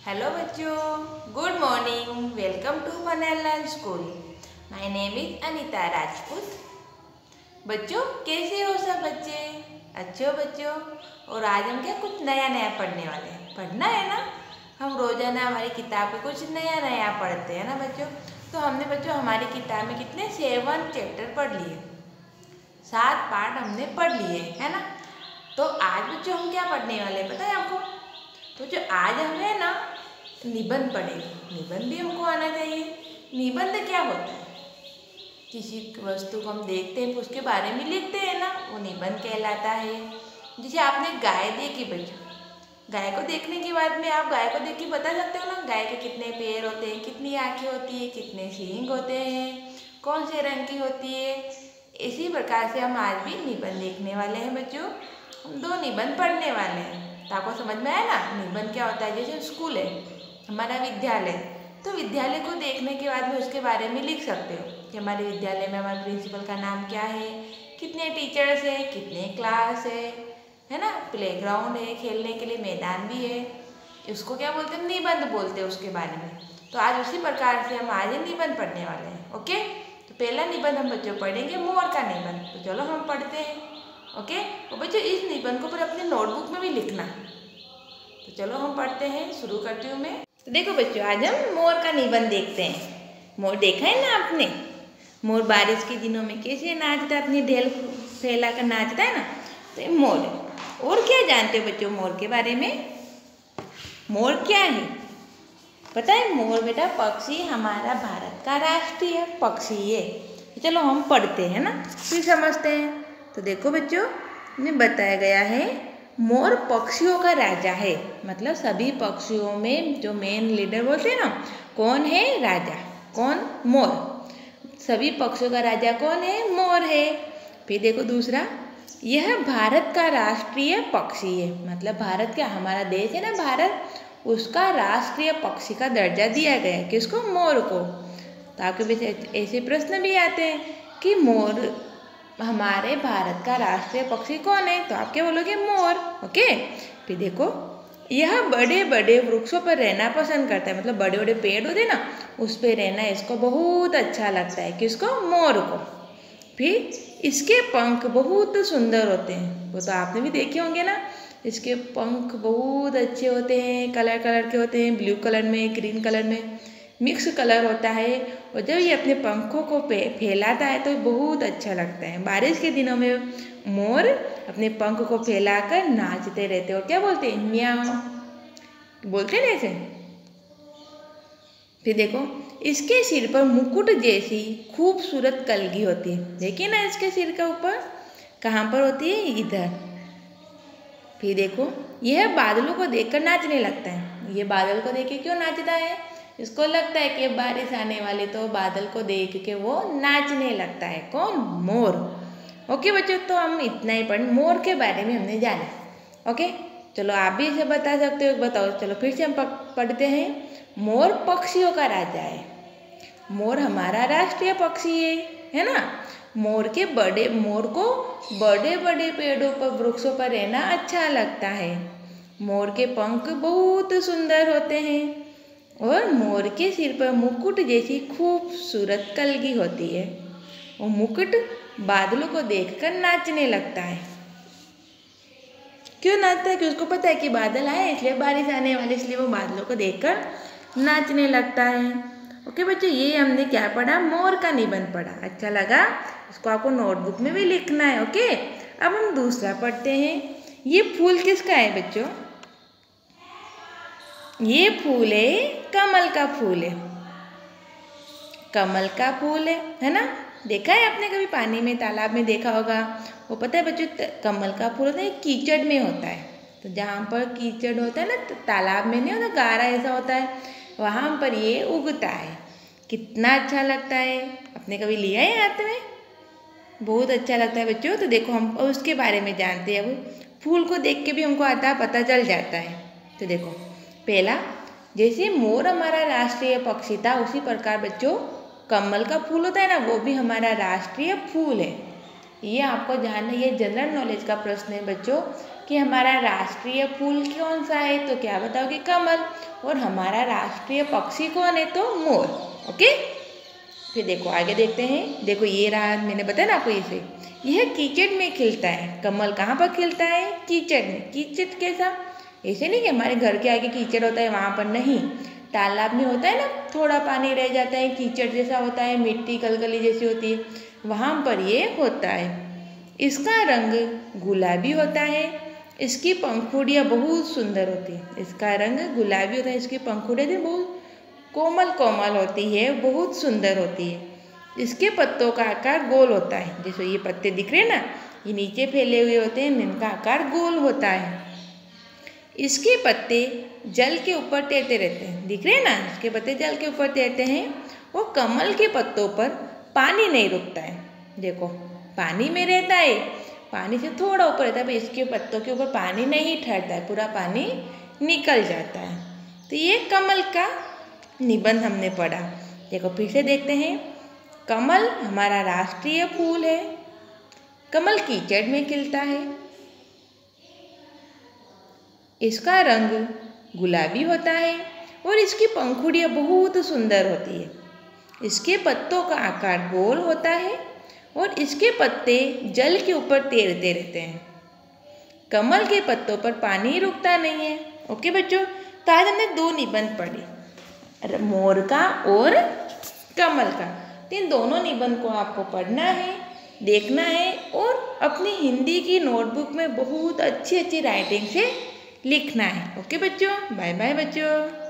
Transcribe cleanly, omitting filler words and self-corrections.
Hello बच्चों, good morning. Welcome to fun and learn school. My name is Anita Rajput. बच्चों, कैसे हो सब बच्चे? अच्छे हो बच्चों? और आज हम क्या कुछ नया नया पढ़ने वाले हैं। पढ़ना है ना, हम रोजाना हमारी किताब में कुछ नया नया पढ़ते हैं ना बच्चों। तो हमने बच्चों हमारी किताब में कितने 7 चैप्टर पढ़ लिए, 7 पार्ट हमने पढ़ लिए है ना। तो आज बच्चों हम क्या पढ़ने वाले हैं पता है आपको? तो जो आज हमें ना निबंध पढ़ेंगे। निबंध भी हमको आना चाहिए। निबंध क्या होता है? किसी वस्तु को हम देखते हैं उसके बारे में लिखते हैं ना, वो निबंध कहलाता है। जैसे आपने गाय देखी बच्चों, गाय को देखने के बाद में आप गाय को देख के बता सकते हो ना गाय के कितने पैर होते हैं, कितनी आँखें होती है, कितने सींग होते हैं, कौन से रंग की होती है। इसी प्रकार से हम आज भी निबंध देखने वाले हैं बच्चों। हम 2 निबंध पढ़ने वाले हैं। तो आपको समझ में आया ना निबंध क्या होता है? जैसे स्कूल है हमारा, विद्यालय, तो विद्यालय को देखने के बाद में उसके बारे में लिख सकते हो कि हमारे विद्यालय में हमारे प्रिंसिपल का नाम क्या है, कितने टीचर्स हैं, कितने क्लास है ना, प्लेग्राउंड है, खेलने के लिए मैदान भी है। इसको क्या बोलते हैं? निबंध बोलते हैं उसके बारे में। तो आज उसी प्रकार से हम आज निबंध पढ़ने वाले हैं। ओके, तो पहला निबंध हम बच्चों पढ़ेंगे मोर का निबंध। तो चलो हम पढ़ते हैं। ओके, तो बच्चों इस निबंध को पर अपने नोटबुक में भी लिखना। तो चलो हम पढ़ते हैं, शुरू करती हूँ मैं। तो देखो बच्चों, आज हम मोर का निबंध देखते हैं। मोर देखा है ना आपने? मोर बारिश के दिनों में कैसे नाचता है, अपनी ढेल फैला कर नाचता है ना, तो ये मोर है। और क्या जानते हो बच्चों मोर के बारे में? मोर क्या है पता है? मोर बेटा पक्षी हमारा भारत का राष्ट्रीय पक्षी है। चलो हम पढ़ते हैं ना, फिर समझते हैं। तो देखो बच्चों, में बताया गया है मोर पक्षियों का राजा है। मतलब सभी पक्षियों में जो मेन लीडर बोलते हैं ना, कौन है? राजा। कौन? मोर। सभी पक्षियों का राजा कौन है? मोर है। फिर देखो दूसरा, यह भारत का राष्ट्रीय पक्षी है। मतलब भारत क्या, हमारा देश है ना भारत, उसका राष्ट्रीय पक्षी का दर्जा दिया गया है। किसको? मोर को। तो आपके बीच ऐसे प्रश्न भी आते हैं कि मोर हमारे भारत का राष्ट्रीय पक्षी कौन है? तो आप क्या बोलोगे? मोर। ओके, फिर देखो, यह बड़े बड़े वृक्षों पर रहना पसंद करता है। मतलब बड़े बड़े पेड़ होते हैं ना, उस पर रहना इसको बहुत अच्छा लगता है। किसको? मोर को। फिर इसके पंख बहुत सुंदर होते हैं। वो तो आपने भी देखे होंगे ना, इसके पंख बहुत अच्छे होते हैं, कलर कलर के होते हैं, ब्लू कलर में, ग्रीन कलर में मिक्स कलर होता है। और जब ये अपने पंखों को फैलाता है तो बहुत अच्छा लगता है। बारिश के दिनों में मोर अपने पंख को फैलाकर नाचते रहते हैं। और क्या बोलते हैं? म्याऊं बोलते हैं ऐसे। फिर देखो, इसके सिर पर मुकुट जैसी खूबसूरत कलगी होती है। देखिए ना इसके सिर के ऊपर, कहाँ पर होती है? इधर। फिर देखो, यह बादलों को देखकर नाचने लगता है। ये बादल को देख के क्यों नाचता है? इसको लगता है कि बारिश आने वाली, तो बादल को देख के वो नाचने लगता है। कौन? मोर। ओके बच्चों, तो हम इतना ही पढ़ मोर के बारे में हमने जाना। ओके, चलो आप भी इसे बता सकते हो, बताओ। चलो फिर से हम पढ़ते हैं। मोर पक्षियों का राजा है। मोर हमारा राष्ट्रीय पक्षी है ना। मोर को बड़े बड़े पेड़ों पर, वृक्षों पर रहना अच्छा लगता है। मोर के पंख बहुत सुंदर होते हैं और मोर के सिर पर मुकुट जैसी खूबसूरत कलगी होती है। वो मुकुट बादलों को देखकर नाचने लगता है। क्यों नाचता है? कि उसको पता है कि बादल आए, इसलिए बारिश आने वाली, इसलिए वो बादलों को देखकर नाचने लगता है। ओके बच्चों, ये हमने क्या पढ़ा? मोर का निबंध पढ़ा। अच्छा लगा? इसको आपको नोटबुक में भी लिखना है। ओके, अब हम दूसरा पढ़ते हैं। ये फूल किसका है बच्चों? ये फूल है, कमल का फूल है। कमल का फूल है ना। देखा है आपने कभी? पानी में, तालाब में देखा होगा। वो पता है बच्चों, कमल का फूल होता है कीचड़ में होता है। तो जहाँ पर कीचड़ होता है ना, तालाब में नहीं होता, गारा ऐसा होता है, वहाँ पर ये उगता है। कितना अच्छा लगता है। आपने कभी लिया है हाथ में? बहुत अच्छा लगता है बच्चों। तो देखो, हम उसके बारे में जानते हैं। अब फूल को देख के भी हमको आता पता चल जाता है। तो देखो, पहला, जैसे मोर हमारा राष्ट्रीय पक्षी था, उसी प्रकार बच्चों कमल का फूल होता है ना, वो भी हमारा राष्ट्रीय फूल है। ये आपको जानना, ये जनरल नॉलेज का प्रश्न है बच्चों। कि हमारा राष्ट्रीय फूल कौन सा है, तो क्या बताओगे? कमल। और हमारा राष्ट्रीय पक्षी कौन है? तो मोर। ओके, फिर देखो आगे देखते हैं। देखो ये रहा, मैंने बताया ना आपको, इसे यह कीचड़ में खिलता है। कमल कहाँ पर खिलता है? कीचड़ में। कीचड़ कैसा? ऐसे नहीं कि हमारे घर के आगे कीचड़ होता है वहाँ पर, नहीं। तालाब में होता है ना, थोड़ा पानी रह जाता है, कीचड़ जैसा होता है, मिट्टी कलकली जैसी होती है, वहाँ पर ये होता है। इसका रंग गुलाबी होता है। इसकी पंखुड़ियाँ बहुत सुंदर होती है। इसका रंग गुलाबी होता है, इसकी पंखुड़ियाँ बहुत कोमल कोमल होती है, बहुत सुंदर होती है। इसके पत्तों का आकार गोल होता है। जैसे ये पत्ते दिख रहे हैं ना, ये नीचे फैले हुए होते हैं, इनका आकार गोल होता है। इसके पत्ते जल के ऊपर तैरते रहते हैं। दिख रहे हैं ना, इसके पत्ते जल के ऊपर तैरते हैं। वो कमल के पत्तों पर पानी नहीं रुकता है। देखो पानी में रहता है, पानी से थोड़ा ऊपर रहता है, पर इसके पत्तों के ऊपर पानी नहीं ठहरता है, पूरा पानी निकल जाता है। तो ये कमल का निबंध हमने पढ़ा। देखो फिर से देखते हैं। कमल हमारा राष्ट्रीय फूल है। कमल कीचड़ में खिलता है। इसका रंग गुलाबी होता है और इसकी पंखुड़ियाँ बहुत सुंदर होती है। इसके पत्तों का आकार गोल होता है और इसके पत्ते जल के ऊपर तैरते रहते हैं। कमल के पत्तों पर पानी रुकता नहीं है। ओके बच्चों, तो आज हमने 2 निबंध पढ़े, मोर का और कमल का। तो इन दोनों निबंध को आपको पढ़ना है, देखना है और अपनी हिंदी की नोटबुक में बहुत अच्छी अच्छी राइटिंग से लिखना है। ओके बच्चों, बाय बाय बच्चों।